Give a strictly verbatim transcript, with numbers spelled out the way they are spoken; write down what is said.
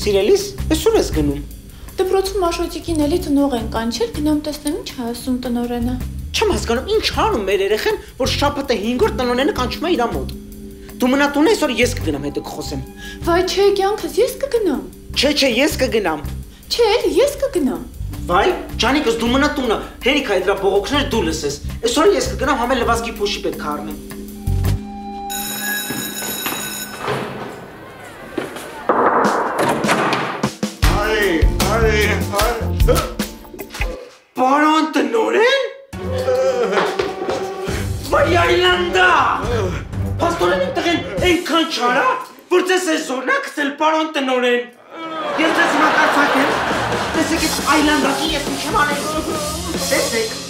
Սիրելիս, այսօր ես գնում։ Դպրոցում Աշոտիկին էլի տնող են կանչել, գնամ տեսնեմ ինչ է ասում տնօրենը։ Չեմ հասկանում, ինչ անում մեր երեխեն, որ շաբաթը հինգ օր տնօրենը կանչում է իր մոտ։ Դու մնա տուն այսօր ես կգնամ հետո կխոսեմ։ Վայ, չէ, կյանքս ես կգնամ։ Չէ, չէ, ես կգնամ։ Չէ, էլի ես կգնամ։ Վայ, Ջանիկս դու մնա տունը, Հերիքա դրա բողոքները դու լսես։ Այսօր ես կգնամ համել լվացքի փոշի պետք է առնեմ։ Պարոն տնօրեն։ Վայ Այլանդա։ Պաստորեն իմ տղեն այնքան չարա, որ ձեզ է զորնակցել պարոն տնօրեն։ Ես ձեզ հիմա կարծակեմ, տեսեք այս Այլանդակի ես ինչ եմ անել։ Տեսեք։